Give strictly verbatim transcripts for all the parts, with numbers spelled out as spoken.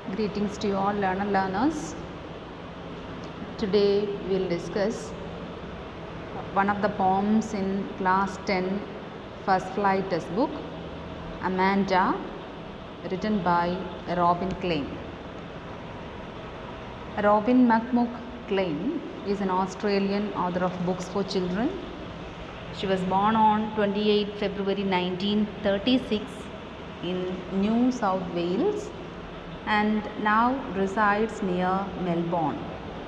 Greetings to you all learner learners. Today we will discuss one of the poems in class ten first flight textbook, Amanda, written by Robin Klein. Robin McMurk Klein is an Australian author of books for children. She was born on twenty-eighth February nineteen thirty-six in New South Wales and now resides near Melbourne.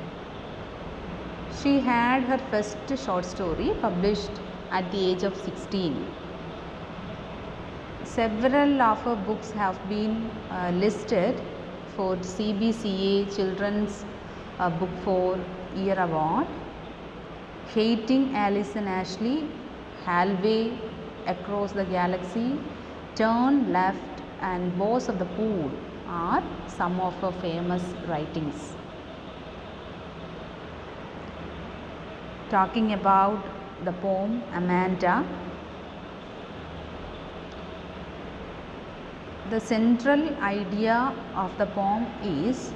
She had her first short story published at the age of sixteen. Several of her books have been uh, listed for C B C A Children's uh, Book for Year Award. Hating Alison Ashley, Halfway Across the Galaxy, Turn Left and Boss of the Pool are some of her famous writings. Talking about the poem Amanda, the central idea of the poem is,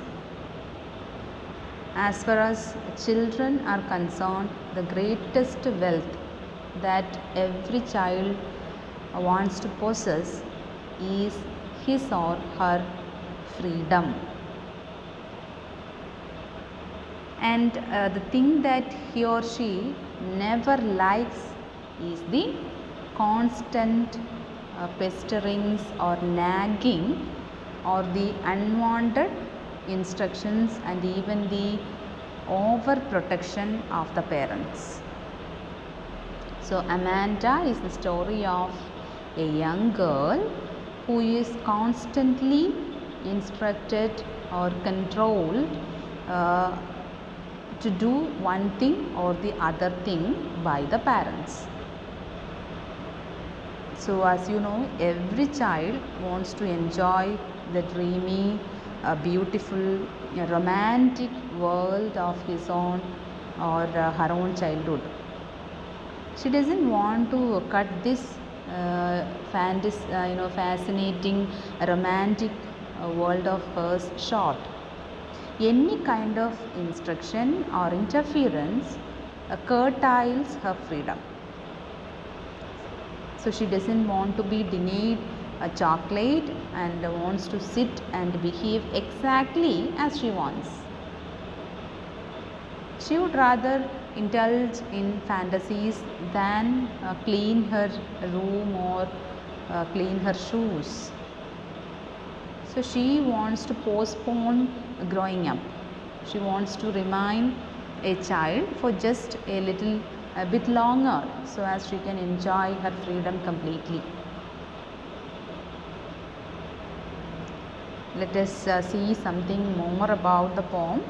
as far as children are concerned, the greatest wealth that every child wants to possess is his or her freedom. And uh, the thing that he or she never likes is the constant uh, pesterings or nagging or the unwanted instructions and even the overprotection of the parents. So Amanda is the story of a young girl who is constantly instructed or controlled uh, to do one thing or the other thing by the parents. So as you know, every child wants to enjoy the dreamy, uh, beautiful, uh, romantic world of his own or uh, her own childhood. She doesn't want to cut this uh, fantasy, uh, you know, fascinating, romantic uh, world of hers short. Any kind of instruction or interference uh, curtails her freedom. So she doesn't want to be denied a chocolate and wants to sit and behave exactly as she wants. She would rather indulge in fantasies than uh, clean her room or uh, clean her shoes. So she wants to postpone growing up. She wants to remain a child for just a little a bit longer so as she can enjoy her freedom completely. Let us uh, see something more about the poem.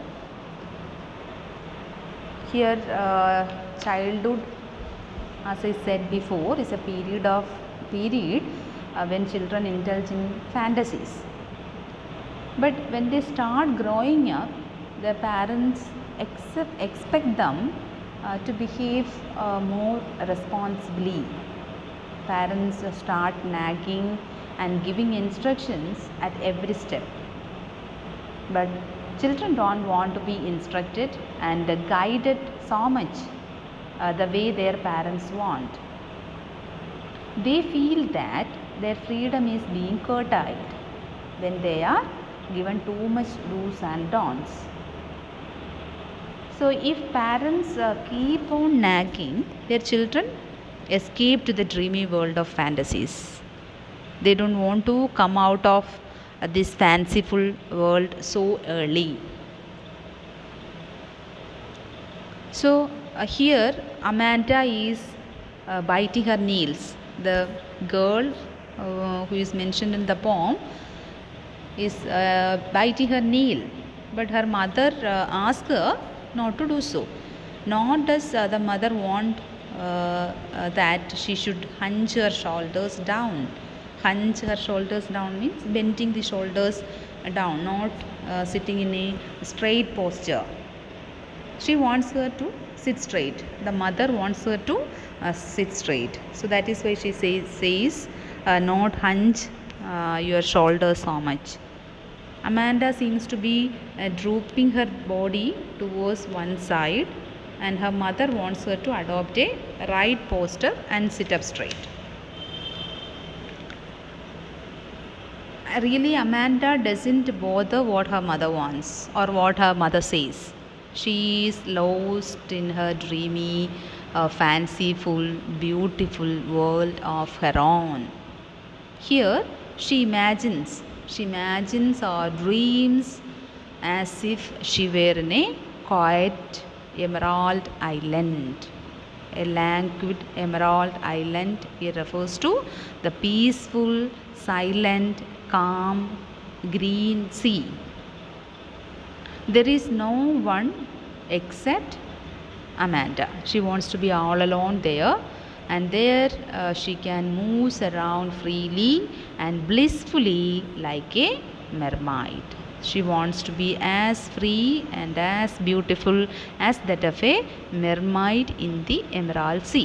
Here uh, childhood, as I said before, is a period of period uh, when children indulge in fantasies. But when they start growing up, their parents accept, expect them uh, to behave uh, more responsibly. Parents uh, start nagging and giving instructions at every step. But children don't want to be instructed and uh, guided so much uh, the way their parents want. They feel that their freedom is being curtailed when they are given too much do's and don'ts. So if parents uh, keep on nagging, their children escape to the dreamy world of fantasies. They don't want to come out of uh, this fanciful world so early. So uh, here Amanda is uh, biting her nails. The girl uh, who is mentioned in the poem is uh, biting her nail, but her mother uh, asks her not to do so. Nor does uh, the mother want uh, uh, that she should hunch her shoulders down. Hunch her shoulders down means bending the shoulders down, not uh, sitting in a straight posture. She wants her to sit straight. The mother wants her to uh, sit straight. So that is why she say, says uh, not hunch uh, your shoulders so much. Amanda seems to be uh, drooping her body towards one side, and her mother wants her to adopt a right posture and sit up straight. Really, Amanda doesn't bother what her mother wants or what her mother says. She is lost in her dreamy, uh, fanciful, beautiful world of her own. Here, she imagines, she imagines or dreams as if she were in a quiet emerald island. A languid emerald island here refers to the peaceful, silent, calm, green sea. There is no one except Amanda. She wants to be all alone there, and there uh, she can move around freely and blissfully like a mermaid. She wants to be as free and as beautiful as that of a mermaid in the Emerald Sea.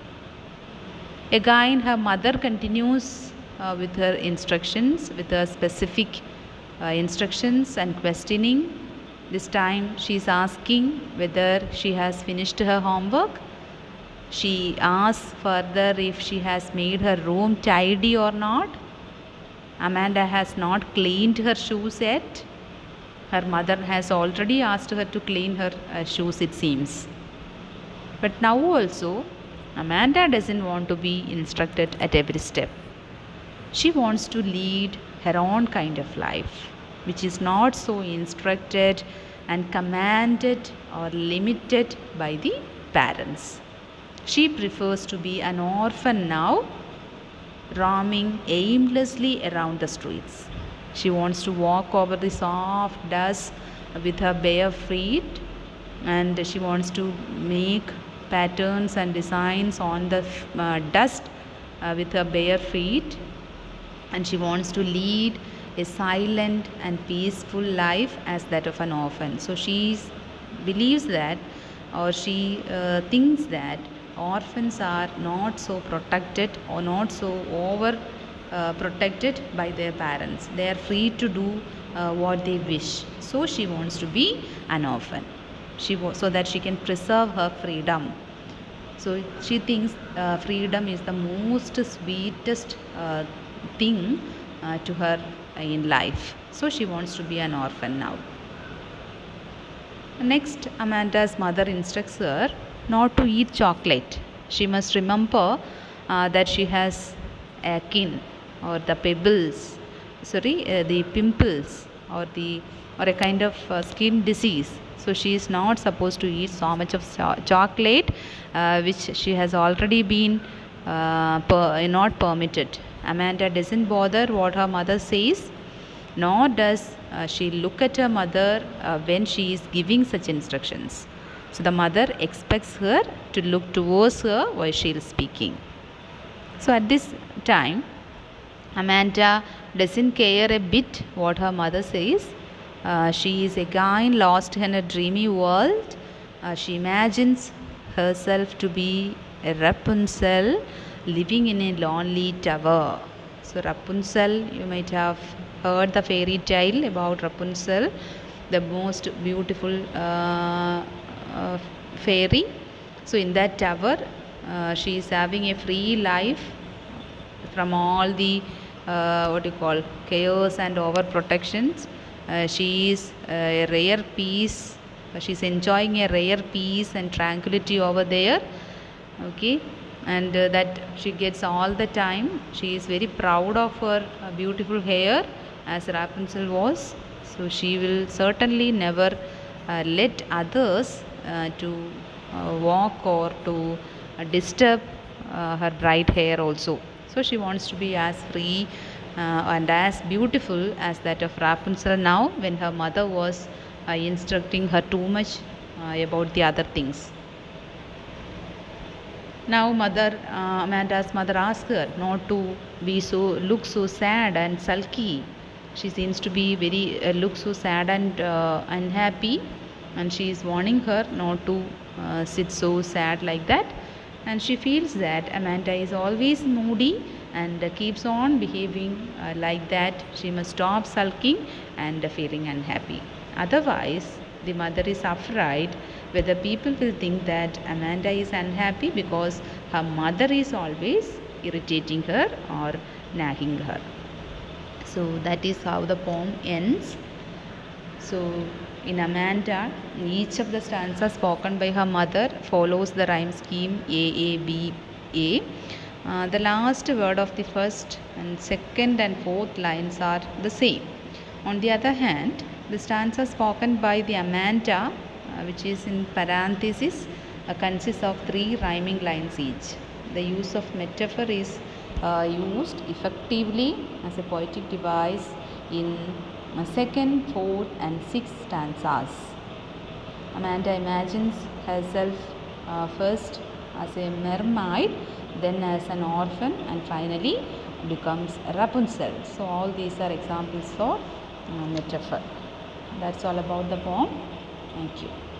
Again, her mother continues uh, with her instructions, with her specific uh, instructions and questioning. This time she is asking whether she has finished her homework. She asks further if she has made her room tidy or not. Amanda has not cleaned her shoes yet. Her mother has already asked her to clean her uh, shoes, it seems. But now also, Amanda doesn't want to be instructed at every step. She wants to lead her own kind of life, which is not so instructed and commanded or limited by the parents. She prefers to be an orphan now, roaming aimlessly around the streets. She wants to walk over the soft dust with her bare feet, and she wants to make patterns and designs on the uh, dust uh, with her bare feet, and she wants to lead a silent and peaceful life as that of an orphan. So she believes that, or she uh, thinks that orphans are not so protected or not so over uh, protected by their parents. They are free to do uh, what they wish. So she wants to be an orphan, she so that she can preserve her freedom. So she thinks uh, freedom is the most sweetest uh, thing uh, to her in life. So she wants to be an orphan now. Next, Amanda's mother instructs her not to eat chocolate. She must remember uh, that she has a kin or the pebbles, sorry, uh, the pimples or the or a kind of uh, skin disease. So she is not supposed to eat so much of cho chocolate, uh, which she has already been uh, per not permitted. Amanda doesn't bother what her mother says, nor does uh, she look at her mother uh, when she is giving such instructions. So the mother expects her to look towards her while she is speaking. So at this time, Amanda doesn't care a bit what her mother says. Uh, she is again lost in a dreamy world. Uh, she imagines herself to be a Rapunzel living in a lonely tower. So Rapunzel, you might have heard the fairy tale about Rapunzel, the most beautiful uh, uh, fairy. So in that tower, uh, she is having a free life from all the uh, what you call chaos and overprotections. Uh, she is a rare peace. She is enjoying a rare peace and tranquility over there. Okay, and uh, that she gets all the time. She is very proud of her uh, beautiful hair, as Rapunzel was. So she will certainly never uh, let others uh, to uh, walk or to uh, disturb uh, her bright hair also. So she wants to be as free uh, and as beautiful as that of Rapunzel now, when her mother was uh, instructing her too much uh, about the other things. Now mother, uh, Amanda's mother asks her not to be so, look so sad and sulky. She seems to be very, uh, look so sad and uh, unhappy, and she is warning her not to uh, sit so sad like that. And she feels that Amanda is always moody and uh, keeps on behaving uh, like that. She must stop sulking and uh, feeling unhappy. Otherwise, the mother is afraid whether people will think that Amanda is unhappy because her mother is always irritating her or nagging her. So that is how the poem ends. So in Amanda, each of the stanzas spoken by her mother follows the rhyme scheme A A B A. Uh, the last word of the first and second and fourth lines are the same. On the other hand, the stanza spoken by the Amanda, uh, which is in parenthesis, uh, consists of three rhyming lines each. The use of metaphor is uh, used effectively as a poetic device in uh, second, fourth, and sixth stanzas. Amanda imagines herself uh, first as a mermaid, then as an orphan, and finally becomes Rapunzel. So all these are examples of uh, metaphor. That's all about the poem. Thank you.